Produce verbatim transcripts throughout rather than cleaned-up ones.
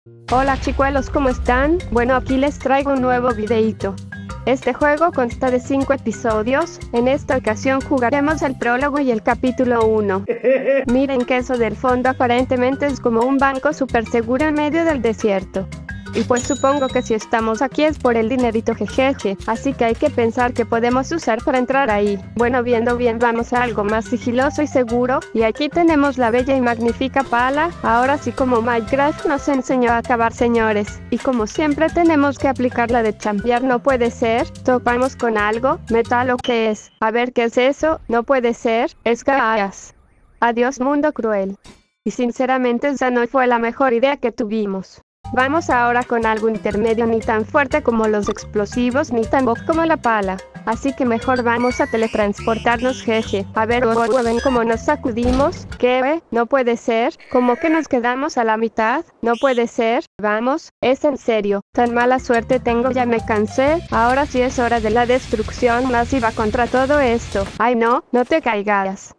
Hola chicuelos, ¿cómo están? Bueno, aquí les traigo un nuevo videito. Este juego consta de cinco episodios. En esta ocasión jugaremos el prólogo y el capítulo uno. Miren que eso del fondo aparentemente es como un banco súper seguro en medio del desierto. Y pues supongo que si estamos aquí es por el dinerito, jejeje, así que hay que pensar que podemos usar para entrar ahí. Bueno, viendo bien, vamos a algo más sigiloso y seguro, y aquí tenemos la bella y magnífica pala. Ahora sí, como Minecraft nos enseñó a cavar, señores, y como siempre tenemos que aplicar la de champear. No puede ser, topamos con algo, metal o qué es, a ver qué es eso, no puede ser, es gas. Adiós mundo cruel. Y sinceramente esa no fue la mejor idea que tuvimos. Vamos ahora con algo intermedio, ni tan fuerte como los explosivos, ni tan bof como la pala. Así que mejor vamos a teletransportarnos, jeje. A ver, oh, oh, ven cómo nos sacudimos. ¿Qué? No puede ser. ¿Cómo que nos quedamos a la mitad? No puede ser. Vamos, es en serio. Tan mala suerte tengo, ya me cansé. Ahora sí es hora de la destrucción masiva contra todo esto. Ay no, no te caigas.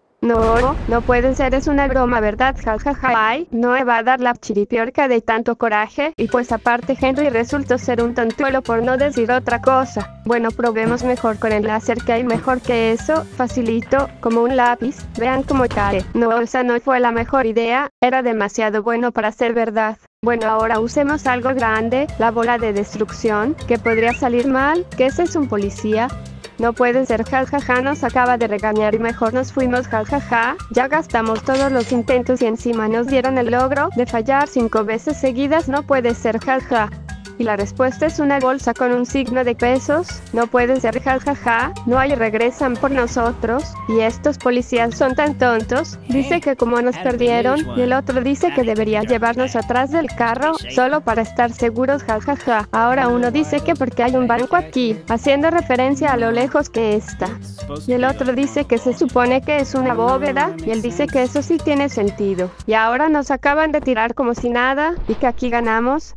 No, no puede ser, es una broma, ¿verdad? Jajaja, ay, no me va a dar la chiripiorca de tanto coraje. Y pues aparte Henry resultó ser un tontuelo, por no decir otra cosa. Bueno, probemos mejor con el láser, que hay mejor que eso. Facilito, como un lápiz. Vean cómo cae. No, esa no fue la mejor idea. Era demasiado bueno para ser verdad. Bueno, ahora usemos algo grande, la bola de destrucción, que podría salir mal. ¿Qué ese es un policía? No puede ser, jajaja, nos acaba de regañar y mejor nos fuimos, jajaja. Ya gastamos todos los intentos y encima nos dieron el logro de fallar cinco veces seguidas. No puede ser, jaja. Y la respuesta es una bolsa con un signo de pesos. No puede ser, jajaja. No hay, regresan por nosotros. Y estos policías son tan tontos. Dice que como nos perdieron, y el otro dice que debería llevarnos atrás del carro, solo para estar seguros, jajaja. Ahora uno dice que porque hay un banco aquí, haciendo referencia a lo lejos que está. Y el otro dice que se supone que es una bóveda, y él dice que eso sí tiene sentido. Y ahora nos acaban de tirar como si nada, y que aquí ganamos.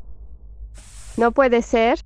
No puede ser.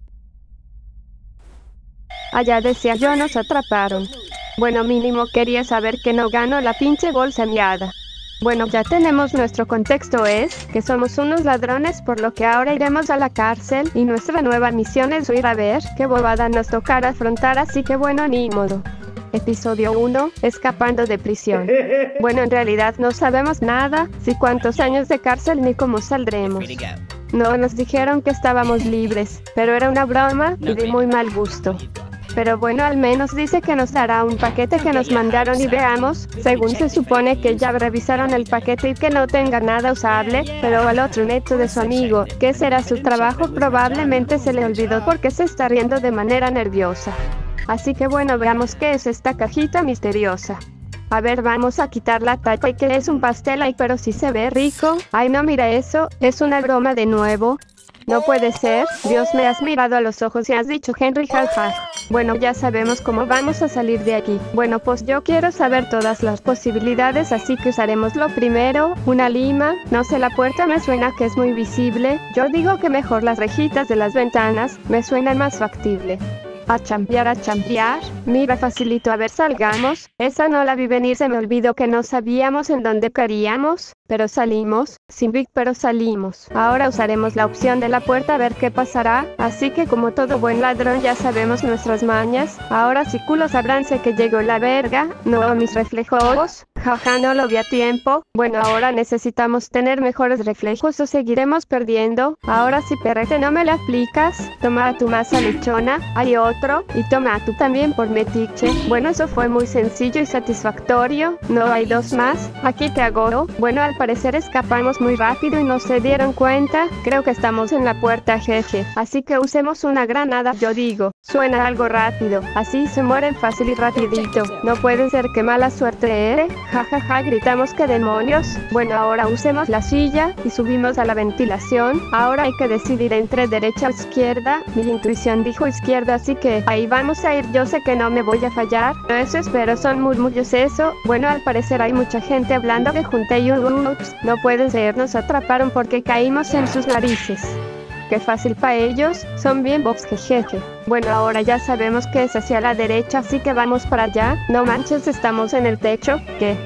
Allá decía yo, nos atraparon. Bueno, mínimo quería saber que no ganó la pinche bolsa miada. Bueno, ya tenemos nuestro contexto, es que somos unos ladrones, por lo que ahora iremos a la cárcel, y nuestra nueva misión es ir a ver qué bobada nos tocará afrontar, así que bueno, ni modo. Episodio uno, escapando de prisión. Bueno, en realidad no sabemos nada, si cuántos años de cárcel ni cómo saldremos. No, nos dijeron que estábamos libres, pero era una broma y de muy mal gusto. Pero bueno, al menos dice que nos dará un paquete que nos mandaron y veamos. Según se supone que ya revisaron el paquete y que no tenga nada usable, pero al otro neto de su amigo, que será su trabajo, probablemente se le olvidó porque se está riendo de manera nerviosa. Así que bueno, veamos qué es esta cajita misteriosa. A ver, vamos a quitar la tapa y que es un pastel, ay, pero sí se ve rico. Ay, no, mira eso, es una broma de nuevo. No puede ser, Dios, me has mirado a los ojos y has dicho Henry, jaja. Bueno, ya sabemos cómo vamos a salir de aquí. Bueno, pues yo quiero saber todas las posibilidades, así que usaremos lo primero, una lima. No sé, la puerta me suena que es muy visible. Yo digo que mejor las rejitas de las ventanas, me suenan más factible. A champear, a champear. Mira, facilito, a ver, salgamos. Esa no la vi venir, se me olvidó que no sabíamos en dónde queríamos. Pero salimos, sin Vic, pero salimos. Ahora usaremos la opción de la puerta a ver qué pasará. Así que como todo buen ladrón ya sabemos nuestras mañas. Ahora sí, culo, sabránse que llegó la verga. No, mis reflejos. Jaja, no lo vi a tiempo. Bueno, ahora necesitamos tener mejores reflejos o seguiremos perdiendo. Ahora sí, perrete, no me la aplicas. Toma a tu masa lechona. Hay otro. Y toma a tú también por metiche. Bueno, eso fue muy sencillo y satisfactorio. No hay dos más. Aquí te hago. Bueno, al parecer escapamos muy rápido y no se dieron cuenta. Creo que estamos en la puerta, jeje. Así que usemos una granada, yo digo. Suena algo rápido. Así se mueren fácil y rapidito. No puede ser, que mala suerte, ¿eh? Jajaja, ja, ja, gritamos, que demonios. Bueno, ahora usemos la silla y subimos a la ventilación. Ahora hay que decidir entre derecha o izquierda. Mi intuición dijo izquierda, así que ahí vamos a ir. Yo sé que no me voy a fallar. No, eso espero, son murmullos eso. Bueno, al parecer hay mucha gente hablando que junté y un ups. No puede ser, nos atraparon porque caímos en sus narices. Qué fácil para ellos, son bien bobs, jejeje. Bueno, ahora ya sabemos que es hacia la derecha, así que vamos para allá. No manches, estamos en el techo. ¿Qué?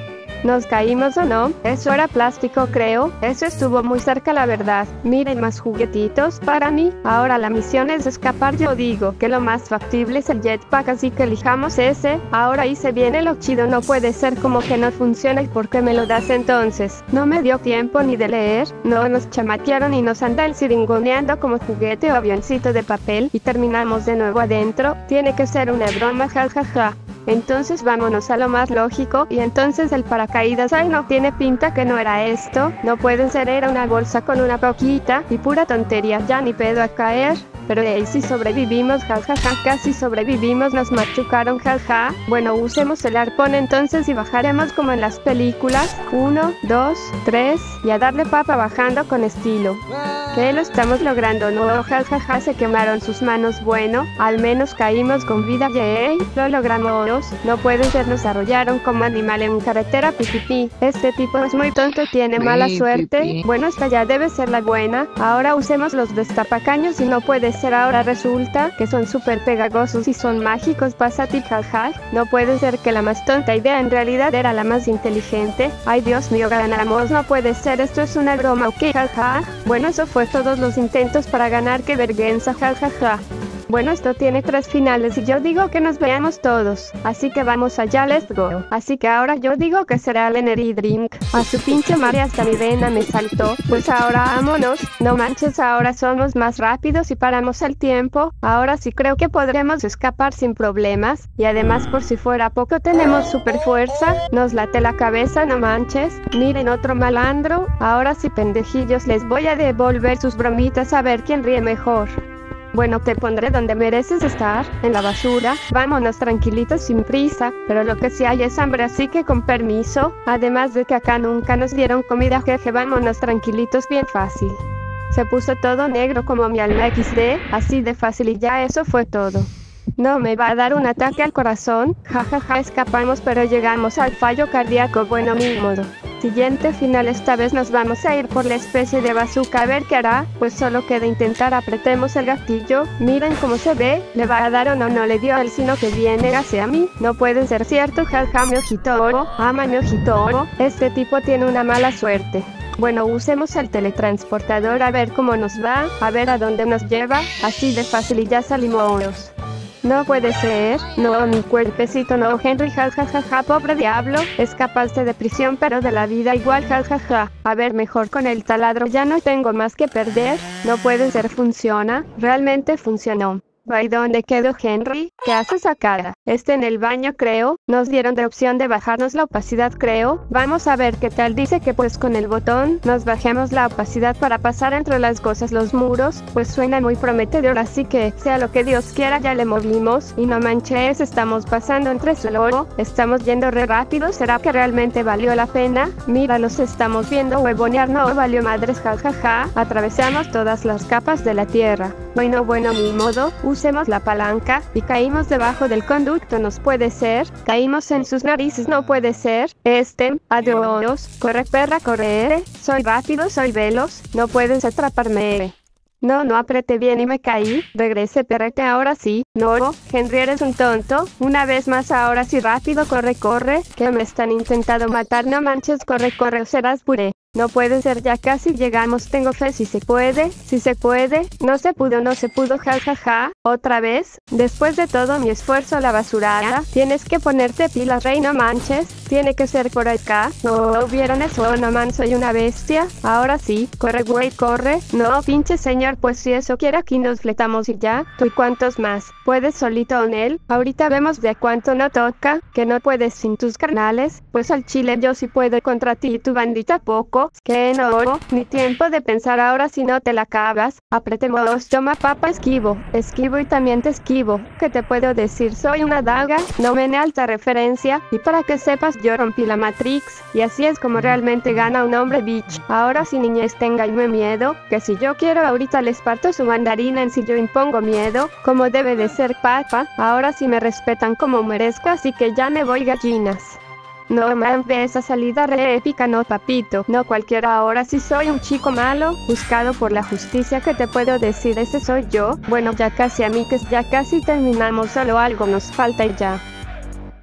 ¿Nos caímos o no? Eso era plástico, creo. Eso estuvo muy cerca, la verdad. Miren, más juguetitos para mí. Ahora la misión es escapar. Yo digo que lo más factible es el jetpack, así que elijamos ese. Ahora ahí se viene lo chido. No puede ser como que no funciona. ¿Y por qué me lo das entonces? No me dio tiempo ni de leer. No, nos chamaquearon y nos andan siringoneando como juguete o avioncito de papel. Y terminamos de nuevo adentro. Tiene que ser una broma, jajaja. Ja, ja. Entonces vámonos a lo más lógico. Y entonces el paracaídas, ay, no tiene pinta que no era esto. No puede ser, era una bolsa con una poquita. Y pura tontería, ya ni pedo a caer. Pero hey, si sobrevivimos, jajaja, ja, ja, casi sobrevivimos, nos machucaron, jaja. Ja. Bueno, usemos el arpón entonces y bajaremos como en las películas. Uno, dos, tres, y a darle papa bajando con estilo. ¿Qué lo estamos logrando? No, jajaja, ja, ja, se quemaron sus manos, bueno, al menos caímos con vida, yay, lo logramos. No puede ser, nos arrollaron como animal en carretera, pipipi. Este tipo es muy tonto, tiene mala suerte. Bueno, esta ya debe ser la buena. Ahora usemos los destapacaños y no puede ser. Ahora resulta que son súper pegajosos y son mágicos, pásate, jaja. No puede ser que la más tonta idea en realidad era la más inteligente. Ay, Dios mío, ganamos, no puede ser, esto es una broma, ok, jaja. Bueno, eso fue todos los intentos para ganar, qué vergüenza, jajaja. Ja, ja. Bueno, esto tiene tres finales y yo digo que nos veamos todos. Así que vamos allá, let's go. Así que ahora yo digo que será el Energy Drink. A su pinche madre, hasta mi vena me saltó. Pues ahora vámonos. No manches, ahora somos más rápidos y paramos el tiempo. Ahora sí creo que podremos escapar sin problemas. Y además, por si fuera poco, tenemos super fuerza. Nos late la cabeza, no manches. Miren, otro malandro. Ahora sí, pendejillos, les voy a devolver sus bromitas a ver quién ríe mejor. Bueno, te pondré donde mereces estar, en la basura. Vámonos tranquilitos sin prisa, pero lo que sí hay es hambre, así que con permiso. Además de que acá nunca nos dieron comida, jeje, vámonos tranquilitos bien fácil. Se puso todo negro como mi alma equis de, así de fácil y ya eso fue todo. No me va a dar un ataque al corazón, jajaja, ja, ja, escapamos pero llegamos al fallo cardíaco, bueno, ni modo. Siguiente final, esta vez nos vamos a ir por la especie de bazooka, a ver qué hará, pues solo queda intentar, apretemos el gatillo, miren cómo se ve, le va a dar o no, no le dio a él sino que viene hacia mí, no puede ser cierto, jaja, mi ojito oro, ama mi ojito oro, este tipo tiene una mala suerte. Bueno, usemos el teletransportador a ver cómo nos va, a ver a dónde nos lleva, así de fácil y ya salimos. No puede ser, no, mi cuerpecito no, Henry, jajajaja, ja, ja, pobre diablo, escapaste de prisión pero de la vida igual, jajaja, ja, ja. A ver, mejor con el taladro, ya no tengo más que perder, no puede ser, funciona, realmente funcionó. ¿Y dónde quedó Henry? ¿Qué haces acá? Este en el baño, creo. Nos dieron de opción de bajarnos la opacidad, creo. Vamos a ver qué tal. Dice que pues con el botón nos bajemos la opacidad para pasar entre las cosas, los muros. Pues suena muy prometedor, así que sea lo que Dios quiera, ya le movimos. Y no manches, estamos pasando entre su oro. Estamos yendo re rápido. ¿Será que realmente valió la pena? Mira, los estamos viendo huevonear, no valió madres, jajaja. Ja, ja. Atravesamos todas las capas de la tierra. Bueno, bueno, ni modo. Usemos la palanca y caímos debajo del conducto, nos puede ser. Caímos en sus narices, no puede ser. Este, adiós. Corre, perra, corre. Soy rápido, soy veloz. No puedes atraparme. No, no apreté bien y me caí. Regrese, perrete, ahora sí. No, Henry, eres un tonto. Una vez más, ahora sí, rápido, corre, corre. Que me están intentando matar, no manches, corre, corre, serás puré. No puede ser, ya casi llegamos, tengo fe, si se puede, si se puede, no se pudo, no se pudo, jajaja, ja, ja. Otra vez, después de todo mi esfuerzo, la basurada, tienes que ponerte pilas, rey, no manches, tiene que ser por acá, no, ¿vieron eso? No man, soy una bestia, ahora sí, corre, güey, corre, no, pinche señor, pues si eso quiere aquí nos fletamos y ya, ¿tú y cuántos más? ¿Puedes solito en él? Ahorita vemos de cuánto no toca, que no puedes sin tus carnales, pues al chile yo sí puedo contra ti y tu bandita poco. Que no, ni tiempo de pensar ahora si no te la acabas. Apretemos, toma papa, esquivo, esquivo y también te esquivo. ¿Qué te puedo decir? Soy una daga, no me alta referencia. Y para que sepas, yo rompí la Matrix. Y así es como realmente gana un hombre, bitch. Ahora si niñez tenganme miedo, que si yo quiero ahorita les parto su mandarina en si yo impongo miedo. Como debe de ser, papa. Ahora sí me respetan como merezco, así que ya me voy, gallinas. No man, ve esa salida re épica, no papito, no cualquiera, ahora sí soy un chico malo, buscado por la justicia, ¿qué te puedo decir? Ese soy yo, bueno ya casi amigues, ya casi terminamos, solo algo nos falta y ya.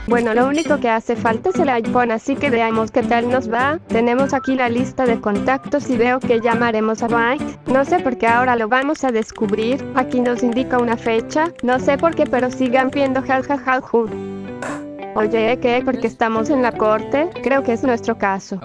Bueno, lo único que hace falta es el iPhone, así que veamos qué tal nos va. Tenemos aquí la lista de contactos y veo que llamaremos a Mike. No sé por qué ahora lo vamos a descubrir. Aquí nos indica una fecha. No sé por qué, pero sigan viendo jajaja. Oye, ¿qué? Porque estamos en la corte. Creo que es nuestro caso.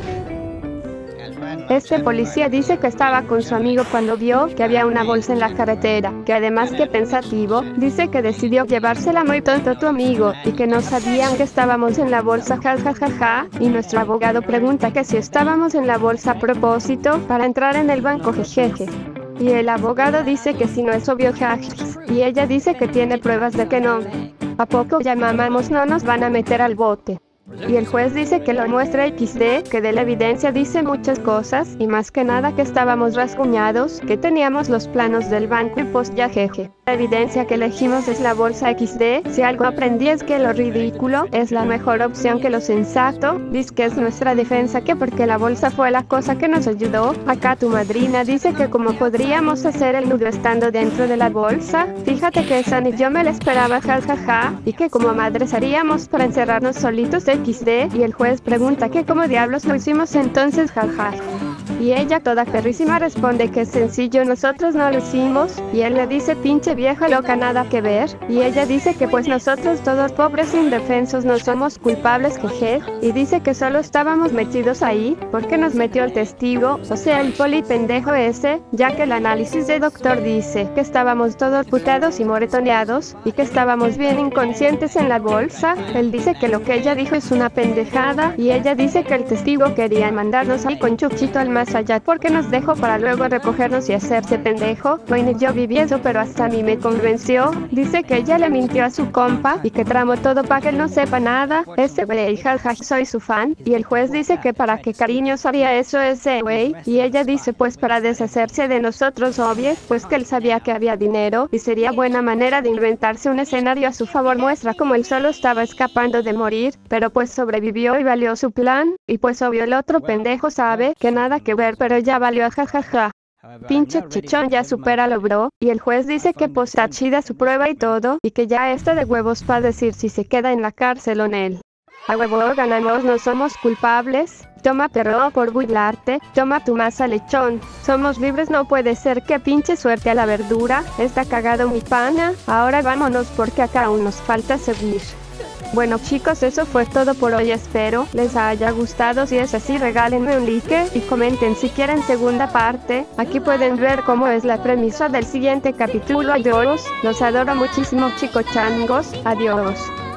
Este policía dice que estaba con su amigo cuando vio que había una bolsa en la carretera, que además que pensativo, dice que decidió llevársela muy tonto tu amigo, y que no sabían que estábamos en la bolsa jajajaja, y nuestro abogado pregunta que si estábamos en la bolsa a propósito, para entrar en el banco jejeje. Y el abogado dice que si no es obvio jajaja, y ella dice que tiene pruebas de que no. ¿A poco ya mamamos no nos van a meter al bote? Y el juez dice que lo muestra equis de, que de la evidencia dice muchas cosas, y más que nada que estábamos rasguñados, que teníamos los planos del banco y pues ya jeje. La evidencia que elegimos es la bolsa equis de, si algo aprendí es que lo ridículo es la mejor opción que lo sensato, dice que es nuestra defensa que porque la bolsa fue la cosa que nos ayudó. Acá tu madrina dice que como podríamos hacer el nudo estando dentro de la bolsa, fíjate que esa ni yo me la esperaba jajaja, y que como madres haríamos para encerrarnos solitos de equis de, y el juez pregunta que cómo diablos lo hicimos entonces jaja. Y ella toda perrísima responde que es sencillo, nosotros no lo hicimos, y él le dice pinche vieja loca nada que ver, y ella dice que pues nosotros todos pobres indefensos no somos culpables jeje, y dice que solo estábamos metidos ahí, porque nos metió el testigo, o sea el poli pendejo ese, ya que el análisis de doctor dice que estábamos todos putados y moretoneados, y que estábamos bien inconscientes en la bolsa. Él dice que lo que ella dijo es una pendejada, y ella dice que el testigo quería mandarnos ahí con Chuchito al más allá porque nos dejó para luego recogernos y hacerse pendejo. Bueno, yo viví eso pero hasta a mí me convenció. Dice que ella le mintió a su compa y que tramó todo para que él no sepa nada. Ese güey, jaja, soy su fan. Y el juez dice que para qué cariños haría eso ese güey. Y ella dice pues para deshacerse de nosotros, obvio, pues que él sabía que había dinero y sería buena manera de inventarse un escenario a su favor. Muestra como él solo estaba escapando de morir, pero pues sobrevivió y valió su plan. Y pues obvio el otro pendejo sabe que nada que ver, pero ya valió jajaja. Pinche chichón ya supéralo bro, y el juez dice que pues está chida su prueba y todo, y que ya está de huevos para decir si se queda en la cárcel o en él. A huevo ganamos, no somos culpables. Toma perro por burlarte, toma tu masa lechón. Somos libres, no puede ser, que pinche suerte a la verdura. Está cagado mi pana, ahora vámonos porque acá aún nos falta seguir. Bueno chicos, eso fue todo por hoy, espero les haya gustado. Si es así, regálenme un like y comenten si quieren segunda parte. Aquí pueden ver cómo es la premisa del siguiente capítulo. Adiós, los adoro muchísimo chicos changos, adiós.